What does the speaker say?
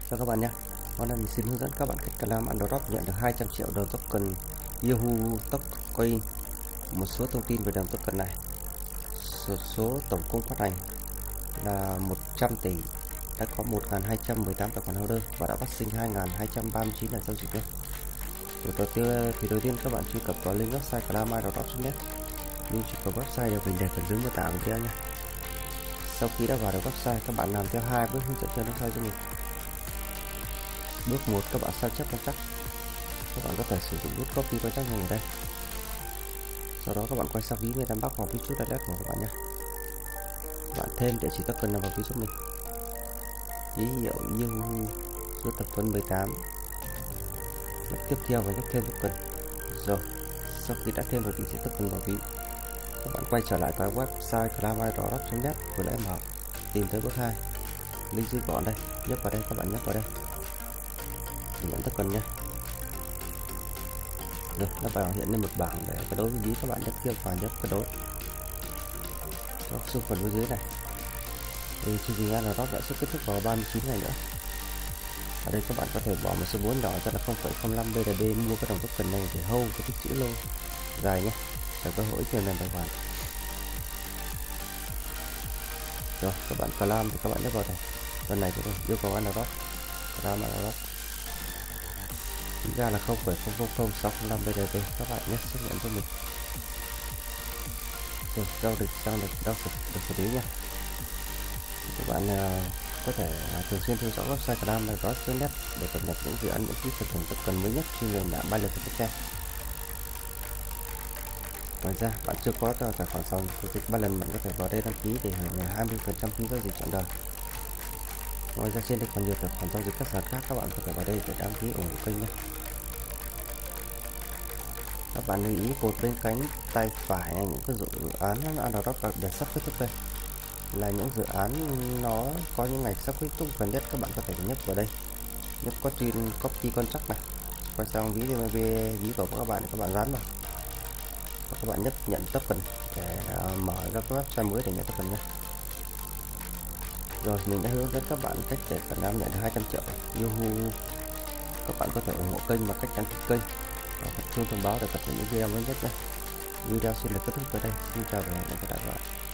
Chào các bạn nhé. Hôm nay mình xin hướng dẫn các bạn cách làm airdrop nhận được 200 triệu đồng token Yahoo Token. Một số thông tin về đồng token này. Số tổng cộng phát hành là 100 tỷ, đã có 1.218 tài khoản holder và đã phát sinh 2.239 lần giao dịch nhé. Đầu tiên các bạn truy cập vào link website clamairdrop.net. Link truy cập website được mình để ở dưới mô tả video nhé. Sau khi đã vào được website, các bạn làm theo hai bước hướng dẫn trên website cho mình. Bước 1, các bạn sao chép quan trắc. Các bạn có thể sử dụng nút copy quan trắc như ở đây. Sau đó các bạn quay sang ví MetaMask hoặc ví chút direct của các bạn nhé. Các bạn thêm địa chỉ token nào vào ví giúp mình. Ký hiệu như số tập phân 18. Nhấp tiếp theo và nhấp thêm token. Rồi, sau khi đã thêm được địa chỉ token vào ví, các bạn quay trở lại cái website clamairdrop.net vừa nãy mở, tìm tới bước 2. Link dưới gọn đây, nhấp vào đây, các bạn nhấp vào đây để nhận token nhé. Rồi, nó vào hiện lên một bảng để cái đối với ví, các bạn nhấp tiếp vào nhấp cái đối. Đó, xuống phần phía dưới này thì chương trình airdrop đã sẽ kết thúc vào 39 ngày nữa. Ở đây các bạn có thể bỏ một số vốn nhỏ cho là 0,05 BNB mua cái đồng token này để hold cái tích trữ lâu dài nhé, để có hỗ trợ lần tài khoản. Rồi các bạn clam thì các bạn nhấp vào này, phần này thì yêu cầu airdrop clam airdrop ra là 0,000605 BNB. Các bạn nhé xác nhận cho mình. Rồi giao dịch sang được xử lý nha. Các bạn có thể thường xuyên theo dõi website clamairdrop.net để cập nhật những dự án miễn phí phần thưởng token mới nhất chuyên nền tảng Binance Smart. Ngoài ra, bạn chưa có tài khoản giao dịch Binance, bạn có thể vào đây đăng ký để hưởng 20% phí giao dịch trọn đời. Ngoài ra trên đây còn nhiều tài khoản giao dịch các sàn khác, các bạn có thể vào đây để đăng ký ủng hộ kênh nhé. Các bạn lưu ý cột bên cánh tay phải này, những cái dự án airdrop đặc biệt sắp kết thúc đây là những dự án nó có những ngày sắp kết thúc gần nhất. Các bạn có thể nhấp vào đây, nhấp copy contract này, quay sang ví của các bạn để các bạn dán vào và các bạn nhấp nhận token để mở ra cái website mới để nhận token nhé. Rồi mình đã hướng dẫn các bạn cách để nhận được 200 triệu Yahoo. Các bạn có thể ủng hộ kênh bằng cách đăng ký kênh và bật chuông thông báo để cập nhật những video mới nhất nhé. Video xin được kết thúc tại đây. Xin chào và hẹn gặp lại các bạn.